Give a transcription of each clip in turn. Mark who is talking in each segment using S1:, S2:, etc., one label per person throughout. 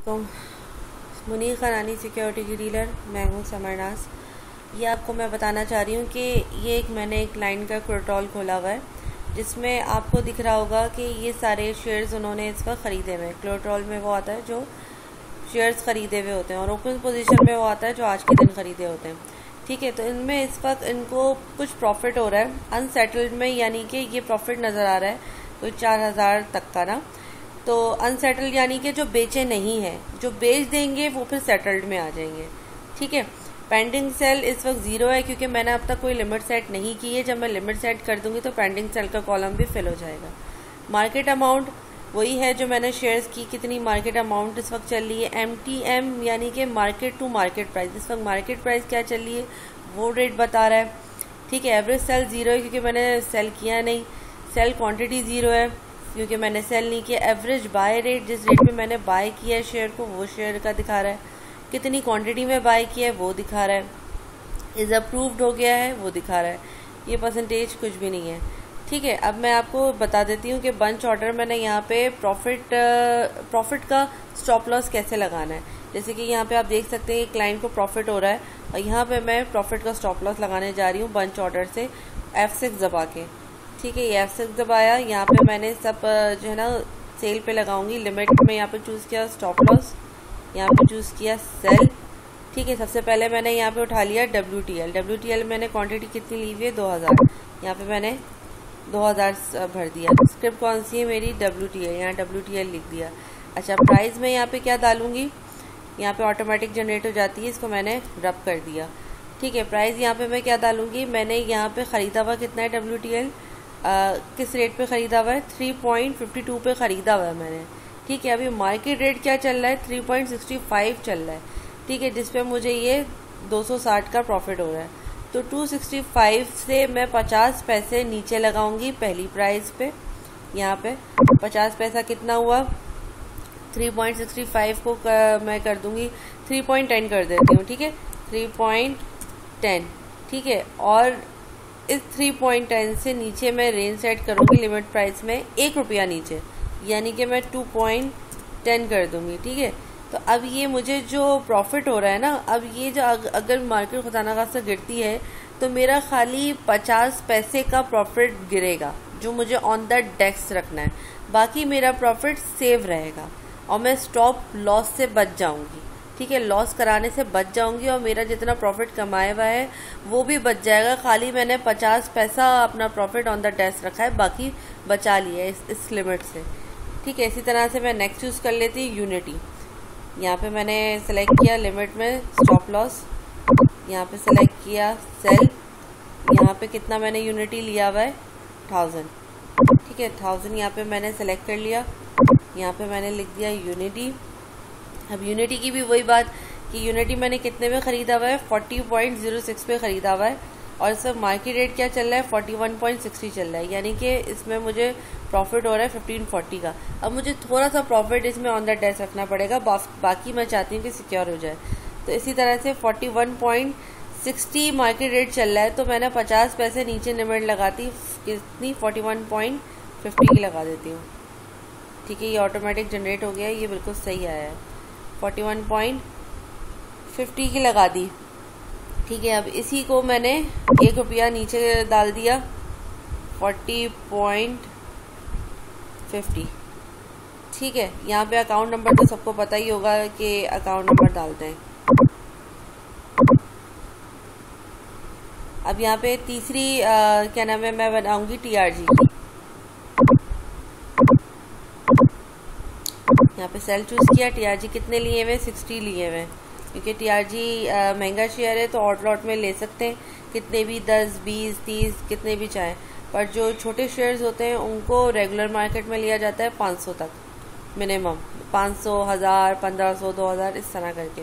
S1: तो मुनीर खरानी सिक्योरिटी की डीलर, मैं हूँ समरनास। ये आपको मैं बताना चाह रही हूँ कि मैंने एक लाइन का क्रोटॉल खोला हुआ है, जिसमें आपको दिख रहा होगा कि ये सारे शेयर्स उन्होंने इस वक्त ख़रीदे हुए हैं। क्रोटॉल में वो आता है जो शेयर्स ख़रीदे हुए होते हैं, और ओपन पोजीशन में वो आता है जो आज के दिन ख़रीदे होते हैं। ठीक है, तो इनमें इस वक्त इनको कुछ प्रॉफिट हो रहा है अनसेटल्ड में, यानी कि ये प्रॉफिट नज़र आ रहा है कोई 4,000 तक का ना। तो अनसेटल्ड यानी कि जो बेचे नहीं है, जो बेच देंगे वो फिर सेटल्ड में आ जाएंगे। ठीक है, पेंडिंग सेल इस वक्त 0 है, क्योंकि मैंने अब तक कोई लिमिट सेट नहीं की है। जब मैं लिमिट सेट कर दूंगी तो पेंडिंग सेल का कॉलम भी फिल हो जाएगा। मार्केट अमाउंट वही है जो मैंने शेयर्स की। कितनी मार्केट अमाउंट इस वक्त चल रही है, MTM यानी कि मार्केट टू मार्केट प्राइस। इस वक्त मार्केट प्राइस क्या चल रही है वो रेट बता रहा है। ठीक है, एवरेज सेल 0 है क्योंकि मैंने सेल किया नहीं। सेल क्वांटिटी 0 है क्योंकि मैंने सेल नहीं किया। एवरेज बाय रेट, जिस रेट पे मैंने बाय किया है शेयर को, वो शेयर का दिखा रहा है। कितनी क्वांटिटी में बाय किया है वो दिखा रहा है। इज अप्रूव्ड हो गया है वो दिखा रहा है। ये परसेंटेज कुछ भी नहीं है। ठीक है, अब मैं आपको बता देती हूँ कि बंच ऑर्डर मैंने यहाँ पे प्रॉफिट का स्टॉप लॉस कैसे लगाना है। जैसे कि यहाँ पे आप देख सकते हैं क्लाइंट को प्रॉफिट हो रहा है, और यहाँ पे मैं प्रॉफिट का स्टॉप लॉस लगाने जा रही हूँ बंच ऑर्डर से F6 दबा के। ठीक है, ये F6 दबाया। यहाँ पे मैंने सब जो है ना सेल पे लगाऊंगी। लिमिट में यहाँ पे चूज़ किया स्टॉप लॉस, यहाँ पे चूज़ किया सेल। ठीक है, सबसे पहले मैंने यहाँ पे उठा लिया WTL मैंने क्वांटिटी कितनी ली हुई है 2000। यहाँ पे मैंने 2000 भर दिया। स्क्रिप्ट कौन सी है मेरी, WTL, यहाँ WTL लिख दिया। अच्छा, प्राइस में यहाँ पे क्या डालूंगी, यहाँ पे ऑटोमेटिक जनरेट हो जाती है, इसको मैंने रब कर दिया। ठीक है, प्राइस यहाँ पे मैं क्या डालूंगी, मैंने यहाँ पे ख़रीदा हुआ कितना है WTL, किस रेट पे ख़रीदा हुआ है, 3.52 पे ख़रीदा हुआ है मैंने। ठीक है, अभी मार्केट रेट क्या चल रहा है, 3.65 चल रहा है। ठीक है, जिसपे मुझे ये 260 का प्रॉफिट हो रहा है। तो 265 से मैं 50 पैसे नीचे लगाऊंगी पहली प्राइस पे। यहाँ पे 50 पैसा कितना हुआ, 3.65 को मैं कर दूंगी 3.10 कर देती हूँ। ठीक है, 3.10। ठीक है, और इस 3.10 से नीचे मैं रेंज सेट करूंगी लिमिट प्राइस में 1 रुपया नीचे, यानी कि मैं 2.10 कर दूंगी। ठीक है, तो अब ये मुझे जो प्रॉफिट हो रहा है ना, अब ये जो अगर मार्केट खुदा खास्ता गिरती है तो मेरा खाली 50 पैसे का प्रॉफिट गिरेगा, जो मुझे ऑन द डेस्क रखना है। बाकी मेरा प्रॉफिट सेव रहेगा और मैं स्टॉप लॉस से बच जाऊंगी। ठीक है, लॉस कराने से बच जाऊंगी, और मेरा जितना प्रॉफिट कमाया हुआ है वो भी बच जाएगा। खाली मैंने 50 पैसा अपना प्रॉफिट ऑन द डेस्क रखा है, बाकी बचा लिया है इस लिमिट से। ठीक है, इसी तरह से मैं नेक्स्ट यूज़ कर लेती हूँ यूनिटी। यहाँ पे मैंने सेलेक्ट किया लिमिट में स्टॉप लॉस, यहाँ पे सेलेक्ट किया सेल। यहाँ पे कितना मैंने यूनिटी लिया हुआ है 1000। ठीक है, 1000 यहाँ पे मैंने सेलेक्ट कर लिया। यहाँ पे मैंने लिख दिया यूनिटी। अब यूनिटी की भी वही बात कि यूनिटी मैंने कितने में ख़रीदा हुआ है, 40.06 पे ख़रीदा हुआ है, और इस वक्त मार्केट रेट क्या चल रहा है, 41.60 चल रहा है, यानी कि इसमें मुझे प्रॉफिट हो रहा है 1540 का। अब मुझे थोड़ा सा प्रॉफिट इसमें ऑन द डेस्क रखना पड़ेगा, बाकी मैं चाहती हूँ कि सिक्योर हो जाए। तो इसी तरह से 41.60 मार्केट रेट चल रहा है, तो मैंने 50 पैसे नीचे लिमिट लगाती, कितनी, 41.50 की लगा देती हूँ। ठीक है, ये ऑटोमेटिक जनरेट हो गया है, ये बिल्कुल सही आया है, 41.50 की लगा दी। ठीक है, अब इसी को मैंने 1 रुपया नीचे डाल दिया, 40.50। ठीक है, यहाँ पे अकाउंट नंबर तो सबको पता ही होगा कि अकाउंट नंबर डालते हैं। अब यहाँ पे तीसरी क्या नाम है, मैं बनाऊंगी TRG की। यहाँ पे सेल चूज किया, TRG कितने लिए हुए, 60 लिए हुए, क्योंकि TRG महंगा शेयर है तो ऑट लॉट में ले सकते हैं कितने भी, 10, 20, 30 कितने भी चाहें। पर जो छोटे शेयर्स होते हैं उनको रेगुलर मार्केट में लिया जाता है 500 तक मिनिमम, 500, 1000, 1500, 2000 इस तरह करके।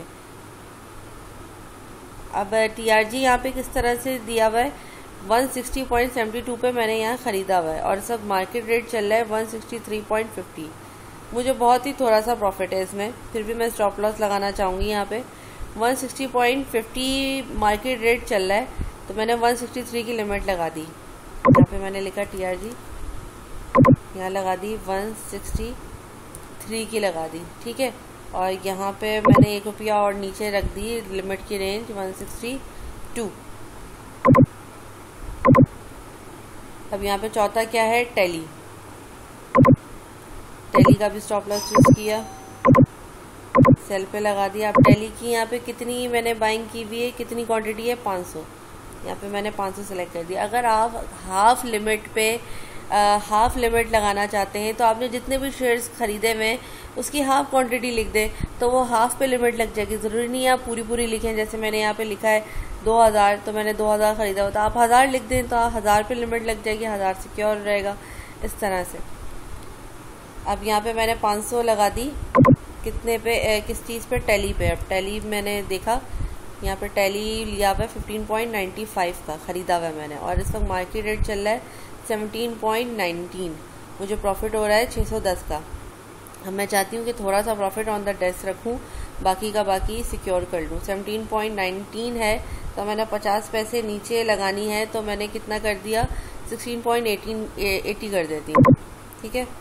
S1: अब TRG यहाँ पे किस तरह से दिया हुआ है, 160.72 पे मैंने यहाँ ख़रीदा हुआ है, और सब मार्केट रेट चल रहा है 163.50। मुझे बहुत ही थोड़ा सा प्रॉफिट है इसमें, फिर भी मैं स्टॉप लॉस लगाना चाहूँगी। यहाँ पे 160.50 मार्केट रेट चल रहा है, तो मैंने 163 की लिमिट लगा दी। यहाँ पे मैंने लिखा TRG, यहाँ लगा दी 163 की लगा दी। ठीक है, और यहाँ पे मैंने 1 रुपया और नीचे रख दी लिमिट की रेंज 162। अब यहाँ पे चौथा क्या है, टेली। टेली का भी स्टॉप लॉस चूज किया, सेल पे लगा दिया। अब टेली की यहाँ पे कितनी मैंने बाइंग की हुई है, कितनी क्वांटिटी है, 500। यहाँ पे मैंने 500 सेलेक्ट कर दिया। अगर आप हाफ लिमिट लगाना चाहते हैं तो आपने जितने भी शेयर्स खरीदे हुए उसकी हाफ क्वांटिटी लिख दें तो वो हाफ पे लिमिट लग जाएगी। ज़रूरी नहीं है आप पूरी लिखें। जैसे मैंने यहाँ पे लिखा है 2000, तो मैंने 2000 खरीदा हो तो आप 1000 लिख दें तो 1000 पे लिमिट लग जाएगी, 1000 सिक्योर रहेगा इस तरह से। अब यहाँ पे मैंने 500 लगा दी, कितने पे, किस चीज़ पे, टेली पे। अब टेली मैंने देखा, यहाँ पे टेली लिया हुआ है 15.95 का ख़रीदा हुआ है मैंने, और इस वक्त मार्केट रेट चल रहा है 17.19। मुझे प्रॉफिट हो रहा है 610 का। अब मैं चाहती हूँ कि थोड़ा सा प्रॉफिट ऑन द डेस्क रखूँ, बाकी का बाकी सिक्योर कर लूँ। 17.19 है तो मैंने 50 पैसे नीचे लगानी है, तो मैंने कितना कर दिया, 16.80 कर देती हूँ। ठीक है,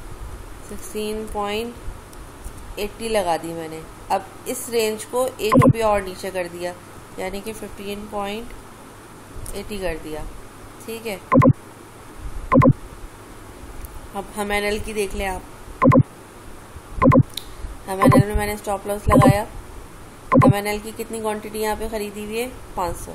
S1: 16.80 लगा दी मैंने। अब इस रेंज को 1 रुपया और नीचे कर दिया, यानी कि 15.80 कर दिया। ठीक है, अब हम एनएल की देख लें आप। हम एनएल में मैंने स्टॉप लॉस लगाया। हम एनएल की कितनी क्वांटिटी यहाँ पे खरीदी हुई है, 500।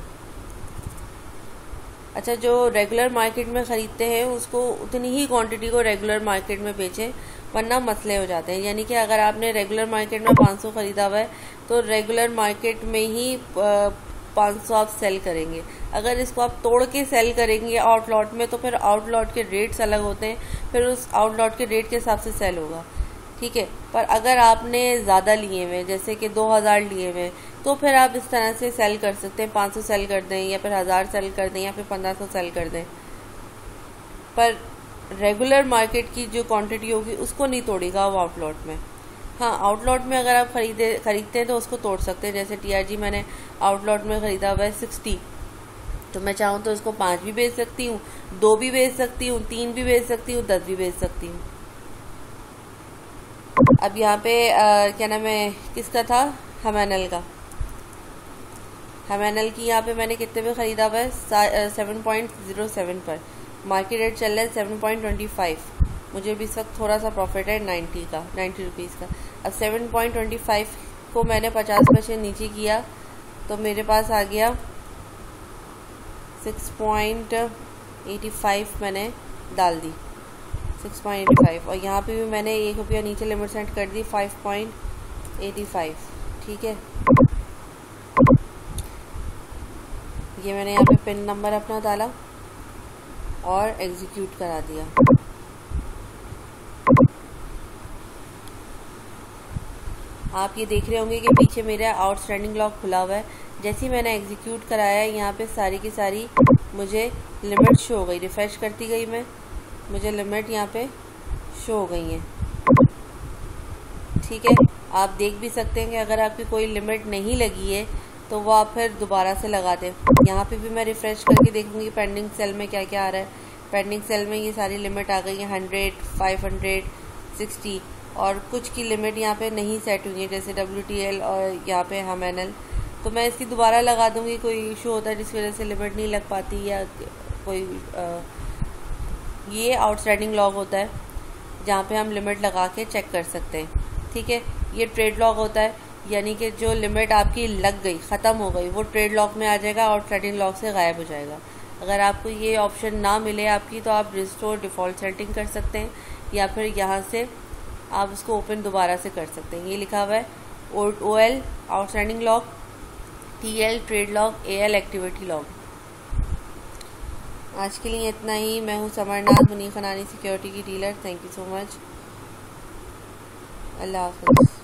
S1: अच्छा, जो रेगुलर मार्केट में ख़रीदते हैं उसको उतनी ही क्वांटिटी को रेगुलर मार्केट में बेचें, वरना मसले हो जाते हैं। यानी कि अगर आपने रेगुलर मार्केट में 500 ख़रीदा हुआ है तो रेगुलर मार्केट में ही 500 आप सेल करेंगे। अगर इसको आप तोड़ के सेल करेंगे आउटलॉट में तो फिर आउटलॉट के रेट्स अलग होते हैं, फिर उस आउटलॉट के रेट के हिसाब से सेल होगा। ठीक है, पर अगर आपने ज़्यादा लिए हुए, जैसे कि 2000 लिए हुए, तो फिर आप इस तरह से सेल कर सकते हैं। 500 सेल कर दें, या फिर 1000 सेल कर दें, या फिर 1500 सेल कर दें। पर रेगुलर मार्केट की जो क्वांटिटी होगी उसको नहीं तोड़ेगा वो आउटलॉट में। हाँ, आउटलॉट में अगर आप खरीदते हैं तो उसको तोड़ सकते हैं। जैसे टीआरजी मैंने आउटलॉट में ख़रीदा हुआ है 60, तो मैं चाहूँ तो इसको 5 भी बेच सकती हूँ, 2 भी बेच सकती हूँ, 3 भी बेच सकती हूँ, 10 भी बेच सकती हूँ। अब यहाँ पे क्या नाम है, किसका था, हम एनएल का। हम एनएल की यहाँ पे मैंने कितने पे ख़रीदा हुआ है, 7.07 पर। मार्केट रेट चल रहा है 7.25। मुझे भी इस वक्त थोड़ा सा प्रॉफिट है 90 रुपीज़ का। अब 7.25 को मैंने 50 पैसे नीचे किया तो मेरे पास आ गया 6.85 मैंने डाल दी, 6.85। और यहाँ पे भी मैंने 1 रुपया नीचे लिमिट सेट कर दी, 5.85। ठीक है, ये मैंने यहाँ पे पिन नंबर अपना डाला और एग्जीक्यूट करा दिया। आप ये देख रहे होंगे कि पीछे मेरा आउटस्टैंडिंग लॉक खुला हुआ है। जैसे ही मैंने एग्जीक्यूट कराया, यहाँ पे सारी की सारी मुझे लिमिट शो हो गई। रिफ्रेश करती गई मैं, मुझे लिमिट यहाँ पे शो हो गई है। ठीक है, आप देख भी सकते हैं कि अगर आपकी कोई लिमिट नहीं लगी है तो वो आप फिर दोबारा से लगा दें। यहाँ पे भी मैं रिफ्रेश करके देखूँगी पेंडिंग सेल में क्या क्या आ रहा है। पेंडिंग सेल में ये सारी लिमिट आ गई है, 100, 500, 60, और कुछ की लिमिट यहाँ पे नहीं सेट हुई है, जैसे WTL और यहाँ पे हम एनएल। तो मैं इसकी दोबारा लगा दूँगी। कोई इशू होता है जिस वजह से लिमिट नहीं लग पाती, या कोई ये आउटस्टैंडिंग लॉग होता है जहाँ पे हम लिमिट लगा के चेक कर सकते हैं। ठीक है, ये ट्रेड लॉग होता है, यानी कि जो लिमिट आपकी लग गई, ख़त्म हो गई, वो ट्रेड लॉग में आ जाएगा और ट्रेडिंग लॉग से गायब हो जाएगा। अगर आपको ये ऑप्शन ना मिले आपकी, तो आप रिस्टोर डिफ़ॉल्ट सेटिंग कर सकते हैं, या फिर यहाँ से आप उसको ओपन दोबारा से कर सकते हैं। ये लिखा हुआ है OL outstanding log, TL trade log, AL activity log. आज के लिए इतना ही। मैं हूँ समरनाथ, मुनीर खनानी सिक्योरिटी की dealer. Thank you so much. अल्लाह हाफ़िज़।